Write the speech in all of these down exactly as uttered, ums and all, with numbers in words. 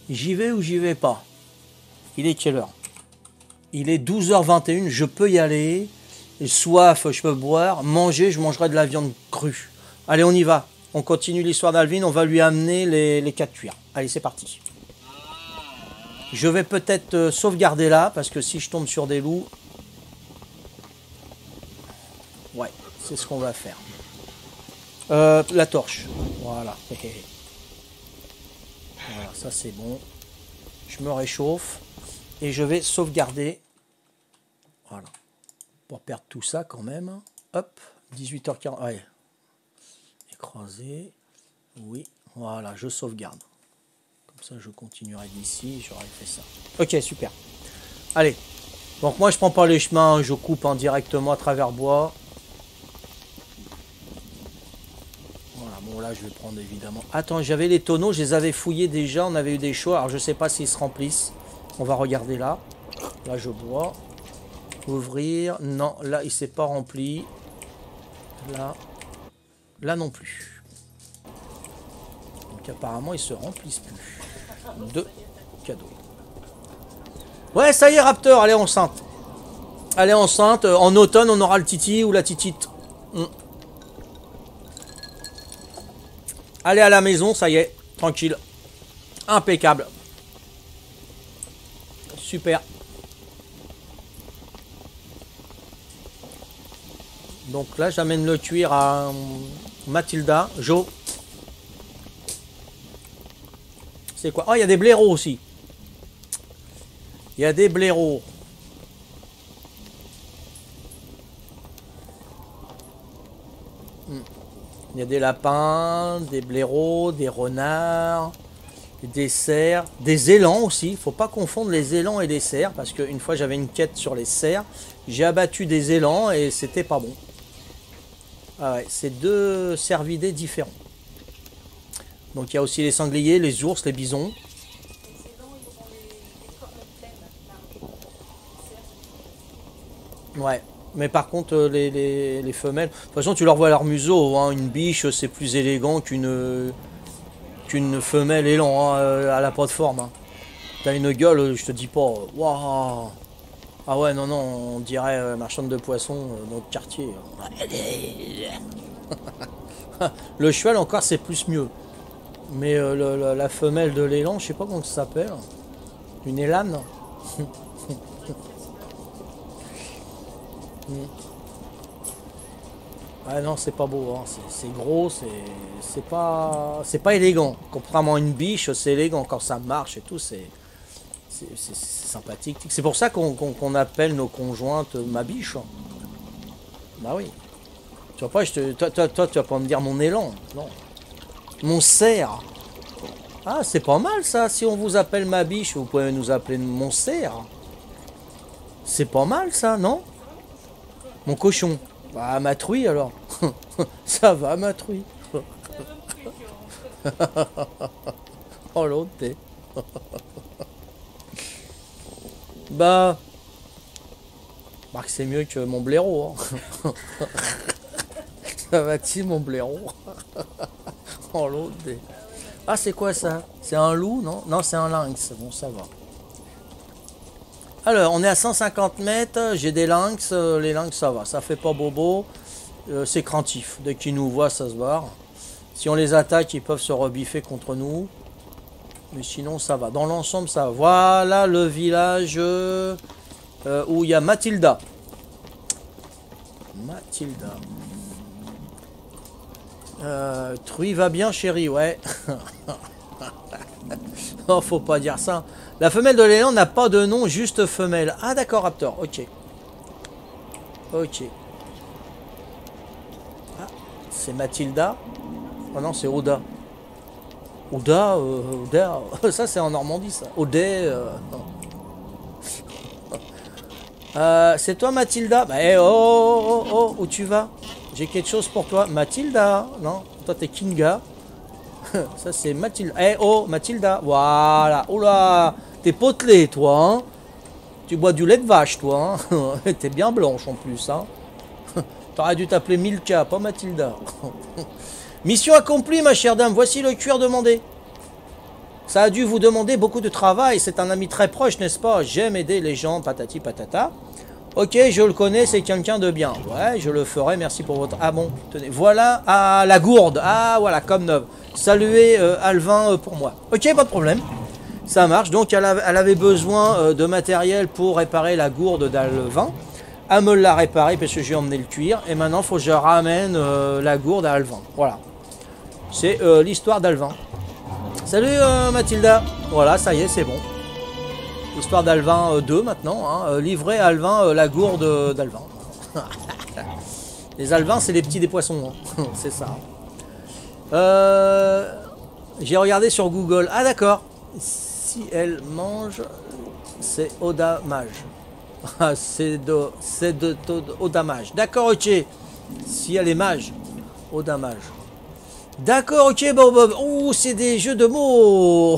J'y vais ou j'y vais pas? Il est quelle heure? Il est douze heures vingt et une, je peux y aller. Soif, je peux boire. Manger, je mangerai de la viande crue. Allez, on y va. On continue l'histoire d'Alvin, on va lui amener les, les quatre cuirs. Allez, c'est parti. Je vais peut-être euh, sauvegarder là, parce que si je tombe sur des loups... Ouais, c'est ce qu'on va faire. Euh, la torche. Voilà. Voilà, ça c'est bon. Je me réchauffe. Et je vais sauvegarder. Voilà. Pour perdre tout ça quand même. Hop, dix-huit heures quarante. Ouais. Écrasé. Oui, voilà, je sauvegarde. Comme ça, je continuerai d'ici. J'aurais fait ça. Ok, super. Allez. Donc moi, je prends pas les chemins. Je coupe hein, directement à travers bois. Voilà, bon là, je vais prendre évidemment. Attends, j'avais les tonneaux. Je les avais fouillés déjà. On avait eu des choix. Alors, je sais pas s'ils se remplissent. On va regarder là. Là, je bois. Ouvrir. Non, là, il s'est pas rempli. Là. Là non plus. Donc apparemment, ils se remplissent plus. Deux cadeaux. Ouais, ça y est, Raptor. Allez, enceinte. Allez, enceinte. En automne, on aura le titi ou la titite. Mm. Allez à la maison, ça y est. Tranquille. Impeccable. Super. Donc là, j'amène le cuir à Mathilda. Jo. C'est quoi? Oh, il y a des blaireaux aussi. Il y a des blaireaux. Il y a des lapins, des blaireaux, des renards, des cerfs, des élans aussi. Il ne faut pas confondre les élans et les cerfs, parce qu'une fois j'avais une quête sur les cerfs, j'ai abattu des élans et c'était pas bon. Ah ouais, c'est deux cervidés différents. Donc il y a aussi les sangliers, les ours, les bisons. Ouais, mais par contre les, les, les femelles, de toute façon tu leur vois leur museau, hein. Une biche c'est plus élégant qu'une qu'une femelle élan hein, à la pas de forme. Hein. T'as une gueule, je te dis pas, waouh. Ah ouais, non, non, on dirait euh, marchande de poissons euh, dans notre quartier. Le cheval encore c'est plus mieux. Mais euh, le, le, la femelle de l'élan, je sais pas comment ça s'appelle. Une élane. Ah non, c'est pas beau, hein. C'est gros, c'est pas c'est pas élégant. Contrairement à une biche, c'est élégant quand ça marche et tout, c'est sympathique. C'est pour ça qu'on qu'on, qu'on appelle nos conjointes ma biche. Bah oui. Tu vois pas, je te, toi, toi, toi, tu vas pas me dire mon élan, non. Mon cerf. Ah, c'est pas mal ça. Si on vous appelle ma biche, vous pouvez nous appeler mon cerf. C'est pas mal ça, non? Mon cochon. Bah, ma truie alors. Ça va, ma truie. Oh l'autre t'es. Bah. Marc, c'est mieux que mon blaireau. Hein. Ça va-t-il, mon blaireau? Oh l'autre t'es. Ah, c'est quoi ça? C'est un loup, non? Non, c'est un lynx. Bon, ça va. Alors, on est à cent cinquante mètres. J'ai des lynx. Euh, les lynx, ça va. Ça fait pas bobo. Euh, c'est craintif. Dès qu'ils nous voient, ça se barre. Si on les attaque, ils peuvent se rebiffer contre nous. Mais sinon, ça va. Dans l'ensemble, ça va. Voilà le village euh, où il y a Mathilda. Mathilda. Euh, Truie va bien, chérie, ouais. Non, faut pas dire ça. La femelle de l'élan n'a pas de nom, juste femelle. Ah, d'accord, Raptor, ok. Ok. Ah, c'est Mathilda. Oh non, c'est Oda. Oda, euh, Oda. Ça, c'est en Normandie, ça. Odé. Euh... euh, c'est toi, Mathilda? Bah, hey, oh, oh, oh, oh, où tu vas? J'ai quelque chose pour toi. Mathilda. Non, toi, t'es Kinga. Ça, c'est Mathilda. Eh, oh, Mathilda. Voilà. Oula. T'es potelé, toi. Hein, tu bois du lait de vache, toi. Hein. T'es bien blanche, en plus. Hein. T'aurais dû t'appeler Milka, pas Mathilda. Mission accomplie, ma chère dame. Voici le cuir demandé. Ça a dû vous demander beaucoup de travail. C'est un ami très proche, n'est-ce pas? J'aime aider les gens, patati patata. Ok, je le connais, c'est quelqu'un de bien. Ouais, je le ferai, merci pour votre... Ah bon, tenez, voilà, ah, la gourde. Ah, voilà, comme neuve. Saluez euh, Alvin euh, pour moi. Ok, pas de problème. Ça marche. Donc, elle, a, elle avait besoin euh, de matériel pour réparer la gourde d'Alvin. Elle me l'a réparé parce que j'ai emmené le cuir. Et maintenant, il faut que je ramène euh, la gourde à Alvin. Voilà. C'est euh, l'histoire d'Alvin. Salut euh, Mathilda. Voilà, ça y est, c'est bon. Histoire d'Alvin euh, deux maintenant. Hein. Euh, livrer à Alvin euh, la gourde euh, d'Alvin. Les Alvins, c'est les petits des poissons. Hein. C'est ça. Euh, J'ai regardé sur Google. Ah d'accord. Si elle mange, c'est au damage. C'est de, c'est de, de, de, au damage. D'accord, ok. Si elle est mage, au damage. D'accord, ok, bon, bon. Oh, c'est des jeux de mots.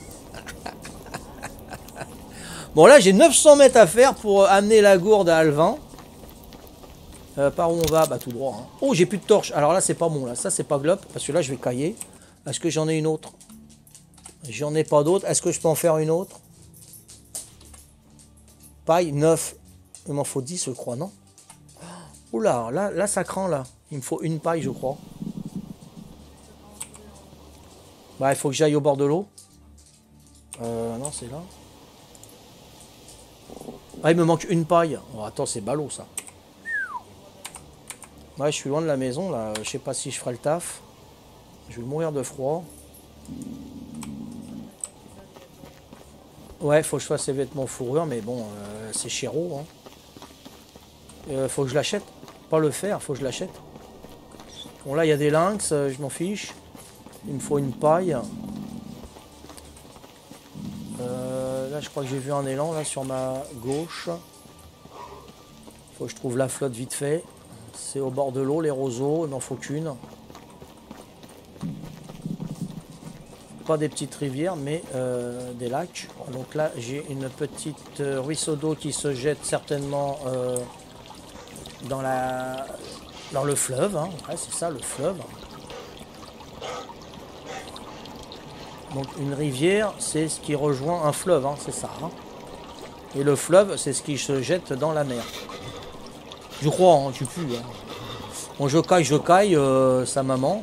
Bon, là, j'ai neuf cents mètres à faire pour amener la gourde à Alvin. Euh, par où on va? Bah, tout droit. Hein. Oh, j'ai plus de torche. Alors là, c'est pas bon, là. Ça, c'est pas glop, parce que là, je vais cailler. Est-ce que j'en ai une autre? J'en ai pas d'autre. Est-ce que je peux en faire une autre? Paille, neuf. Il m'en faut dix, je crois, non? Oula, là, là, ça craint, là. Il me faut une paille, je crois. Bah, il faut que j'aille au bord de l'eau. Euh, non, c'est là. Ah, il me manque une paille. Oh, attends, c'est ballot, ça. Ouais, je suis loin de la maison, là. Je sais pas si je ferai le taf. Je vais mourir de froid. Ouais, faut que je fasse ces vêtements fourrure, mais bon, euh, c'est chéro. Hein. Euh, faut que je l'achète. Pas le faire, faut que je l'achète. Bon, là, il y a des lynx, euh, je m'en fiche. Il me faut une paille. Euh, là, je crois que j'ai vu un élan, là, sur ma gauche. Faut que je trouve la flotte vite fait. C'est au bord de l'eau, les roseaux, il m'en faut qu'une. Pas des petites rivières, mais euh, des lacs. Donc là, j'ai une petite euh, ruisseau d'eau qui se jette certainement euh, dans, la, dans le fleuve. Hein. Ouais, c'est ça, le fleuve. Donc une rivière, c'est ce qui rejoint un fleuve, hein, c'est ça. Hein. Et le fleuve, c'est ce qui se jette dans la mer. Je crois, hein, je sais plus. Hein. Bon, je caille, je caille, euh, sa maman.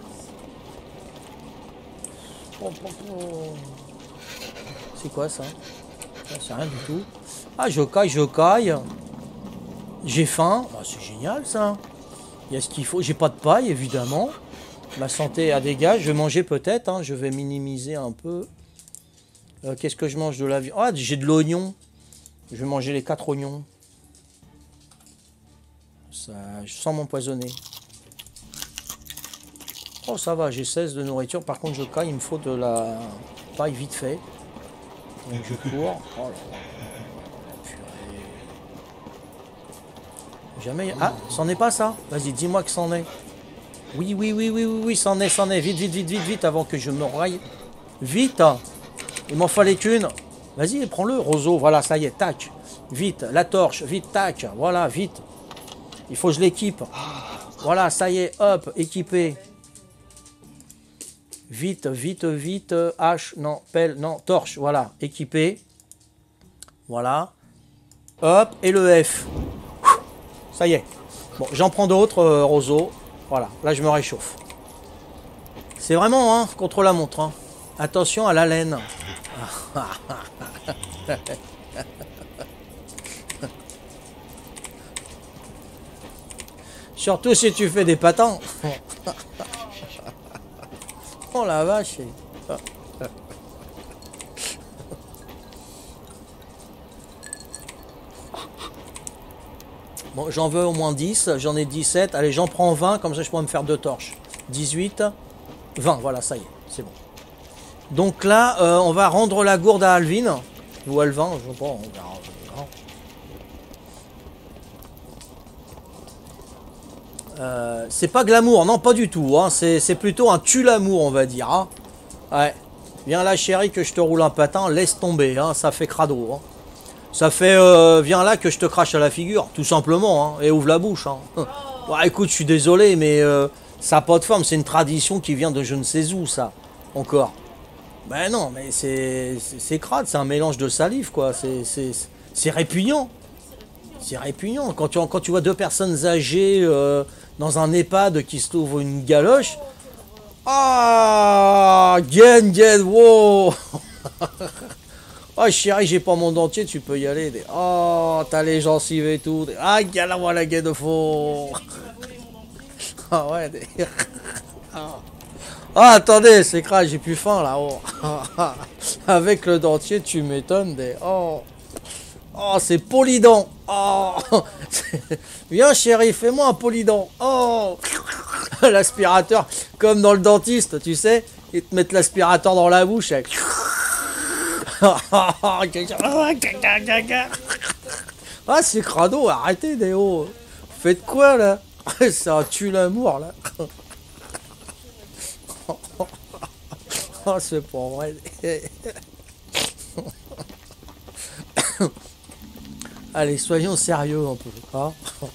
C'est quoi ça? C'est rien du tout. Ah, je caille, je caille. J'ai faim. Oh, c'est génial ça. Il y a ce qu'il faut. J'ai pas de paille, évidemment. Ma santé a des gaz. Je vais manger peut-être. Hein. Je vais minimiser un peu. Euh, Qu'est-ce que je mange de la viande? Ah, j'ai de l'oignon. Je vais manger les quatre oignons. Ça, sans m'empoisonner. Oh, ça va, j'ai seize de nourriture. Par contre, je caille, il me faut de la paille vite fait. Donc, je cours. Oh là là. Purée. Jamais. Ah, c'en est pas ça? Vas-y, dis-moi que c'en est. Oui, oui, oui, oui, oui, oui, c'en est, c'en est. Vite, vite, vite, vite, vite, avant que je me raille. Vite. Il m'en fallait qu'une. Vas-y, prends-le, roseau. Voilà, ça y est, tac. Vite, la torche, vite, tac. Voilà, vite. Il faut que je l'équipe. Voilà, ça y est, hop, équipé. Vite, vite, vite, hache, non, pelle, non, torche, voilà, équipé. Voilà. Hop, et le F. Ça y est. Bon, j'en prends d'autres, euh, roseau. Voilà, là je me réchauffe. C'est vraiment, hein, contre la montre. Hein. Attention à la laine. Surtout si tu fais des patins. Oh la vache. Bon, j'en veux au moins dix, j'en ai dix-sept. Allez, j'en prends vingt, comme ça je pourrais me faire deux torches. dix-huit, vingt, voilà, ça y est, c'est bon. Donc là, euh, on va rendre la gourde à Alvin. Ou Alvin, je sais pas, on verra. Euh, c'est pas glamour, non, pas du tout. Hein. C'est plutôt un tue-l'amour, on va dire. Hein. Ouais. Viens là, chérie, que je te roule un patin. Laisse tomber, hein. Ça fait crado. Hein. Ça fait, euh, viens là, que je te crache à la figure, tout simplement. Hein. Et ouvre la bouche. Hein. Ouais, écoute, je suis désolé, mais euh, ça n'a pas de forme. C'est une tradition qui vient de je ne sais où, ça. Encore. Ben non, mais c'est c'est crade, c'est un mélange de salive, quoi. C'est c'est- c'est répugnant. C'est répugnant. Quand tu, quand tu vois deux personnes âgées euh, dans un EHPAD qui se trouvent une galoche. Ah, Gen, Gen, wow. Oh chérie, j'ai pas mon dentier, tu peux y aller. Oh, t'as les gencives et tout. Ah, gala, voilà, gain de faux. Ah ouais. Des... Ah, attendez, c'est crade, j'ai plus faim là. Oh. Avec le dentier, tu m'étonnes. Des... Oh. Oh, c'est polydent. Oh. Viens chérie, fais-moi un polydent. Oh. L'aspirateur, comme dans le dentiste, tu sais, ils te mettent l'aspirateur dans la bouche. Avec... Ah, c'est crado, arrêtez, Déo. Faites quoi, là? C'est un tue l'amour, là. Oh, c'est pas vrai. Allez, soyons sérieux un peu. Hein.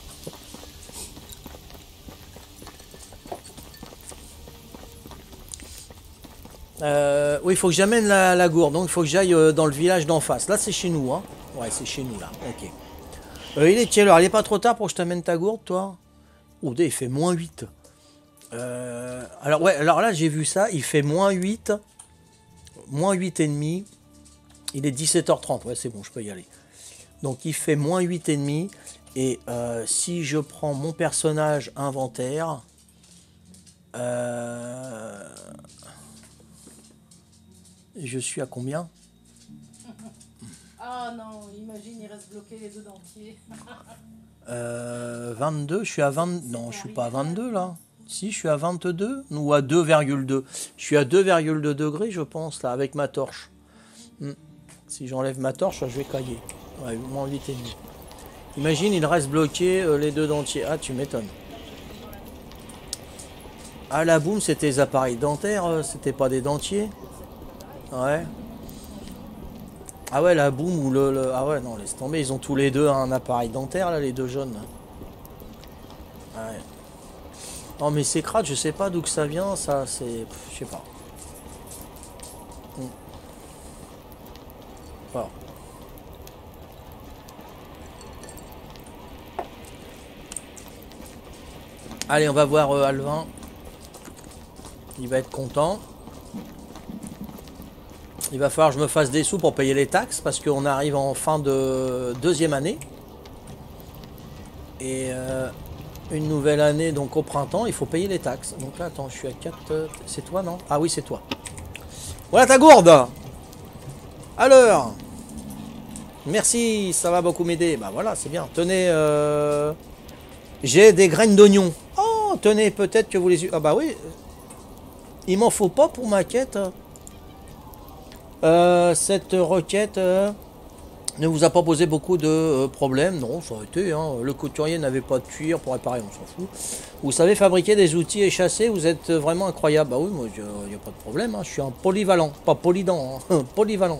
Euh, oui, il faut que j'amène la, la gourde, donc il faut que j'aille euh, dans le village d'en face. Là, c'est chez nous, hein. Ouais, c'est chez nous, là. Ok. Euh, il est quelle heure? Il est pas trop tard pour que je t'amène ta gourde, toi? Oh, il fait moins huit. Euh, alors, ouais, alors là, j'ai vu ça. Il fait moins huit. Moins huit et demi. Il est dix-sept heures trente. Ouais, c'est bon, je peux y aller. Donc, il fait moins huit et demi. Et euh, si je prends mon personnage inventaire... Euh... Je suis à combien? Ah non, imagine, il reste bloqué les deux dentiers. euh, vingt-deux, je suis à vingt... Non, je suis pas à vingt-deux là. Si, je suis à vingt-deux ou à deux virgule deux. Je suis à deux virgule deux degrés, je pense, là, avec ma torche. Hmm. Si j'enlève ma torche, je vais cailler. Ouais, moins huit et demi. Imagine, il reste bloqué euh, les deux dentiers. Ah, tu m'étonnes. Ah, la boum, c'était des appareils dentaires, euh, c'était pas des dentiers. Ouais. Ah ouais, la boum ou le, le... Ah ouais, non, laisse tomber. Ils ont tous les deux un appareil dentaire, là, les deux jaunes. Ouais. Non, mais c'est crade, je sais pas d'où que ça vient, ça, c'est... Je sais pas. Hmm. Voilà. Allez, on va voir euh, Alvin. Il va être content. Il va falloir que je me fasse des sous pour payer les taxes parce qu'on arrive en fin de deuxième année. Et euh, une nouvelle année, donc au printemps, il faut payer les taxes. Donc là, attends, je suis à quatre... C'est toi, non? Ah oui, c'est toi. Voilà ta gourde. Alors. Merci, ça va beaucoup m'aider. Bah voilà, c'est bien. Tenez, euh... j'ai des graines d'oignon. Oh, tenez, peut-être que vous les... Ah bah oui. Il m'en faut pas pour ma quête. Euh, cette requête euh, ne vous a pas posé beaucoup de euh, problèmes. Non, ça a été. Hein. Le couturier n'avait pas de cuir pour réparer, on s'en fout. Vous savez fabriquer des outils et chasser, vous êtes vraiment incroyable. Bah oui, moi, il n'y a pas de problème. Hein. Je suis un polyvalent, pas polydent, hein. Polyvalent.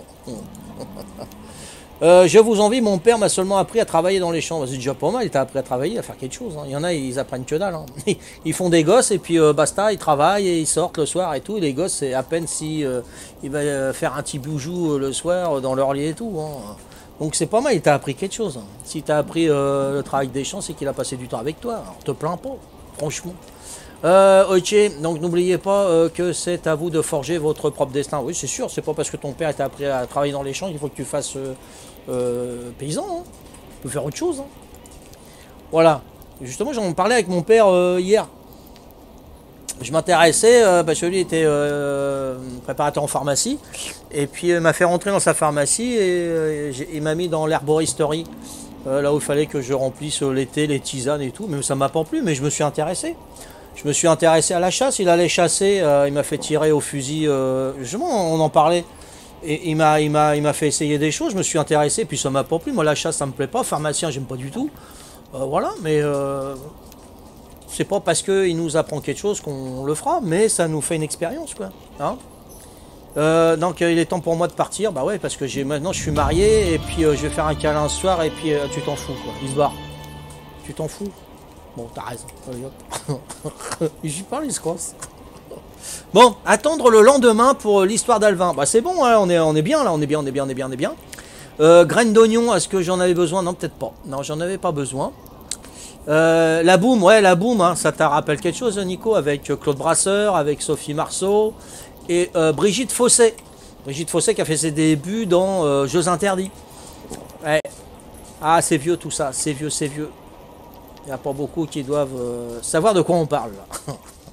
Euh, je vous envie, mon père m'a seulement appris à travailler dans les champs. C'est déjà pas mal, il t'a appris à travailler, à faire quelque chose. Hein. Il y en a, ils apprennent que dalle. Hein. Ils font des gosses et puis euh, basta, ils travaillent et ils sortent le soir et tout. Et les gosses, c'est à peine si euh, il va euh, faire un petit bijoux euh, le soir euh, dans leur lit et tout. Hein. Donc c'est pas mal, il t'a appris quelque chose. Hein. Si t'as appris euh, le travail des champs, c'est qu'il a passé du temps avec toi. Alors te plains pas, franchement. Euh, ok, donc n'oubliez pas euh, que c'est à vous de forger votre propre destin. Oui, c'est sûr, c'est pas parce que ton père t'a appris à travailler dans les champs qu'il faut que tu fasses euh, euh, paysan. Hein. Tu peux faire autre chose. Hein. Voilà. Justement, j'en parlais avec mon père euh, hier. Je m'intéressais, euh, parce que lui était euh, préparateur en pharmacie. Et puis il m'a fait rentrer dans sa pharmacie et euh, il m'a mis dans l'herboristerie. Euh, là où il fallait que je remplisse euh, l'été, les tisanes et tout. Mais ça m'a pas plu, mais je me suis intéressé. Je me suis intéressé à la chasse, il allait chasser, euh, il m'a fait tirer au fusil, euh, justement on en parlait, et il m'a il m'a il m'a fait essayer des choses, je me suis intéressé, puis ça m'a pas plu, moi la chasse ça me plaît pas, pharmacien j'aime pas du tout, euh, voilà, mais euh, c'est pas parce qu'il nous apprend quelque chose qu'on le fera, mais ça nous fait une expérience quoi, hein. Euh, donc euh, il est temps pour moi de partir, bah ouais, parce que j'ai maintenant je suis marié, et puis euh, je vais faire un câlin ce soir, et puis euh, tu t'en fous quoi, il se barre, tu t'en fous. Bon, t'as raison. J'y parle, il se crosse. Bon, attendre le lendemain pour l'histoire d'Alvin. Bah c'est bon, hein, on, est, on est bien là, on est bien, on est bien, on est bien, on est bien. Euh, graines d'oignon, est-ce que j'en avais besoin? Non, peut-être pas. Non, j'en avais pas besoin. Euh, la boum, ouais, la boum, hein, ça t'a rappelé quelque chose, Nico, avec Claude Brasseur, avec Sophie Marceau et euh, Brigitte Fossé. Brigitte Fossé qui a fait ses débuts dans euh, Jeux Interdits. Ouais. Ah, c'est vieux tout ça, c'est vieux, c'est vieux. Il n'y a pas beaucoup qui doivent euh, savoir de quoi on parle là.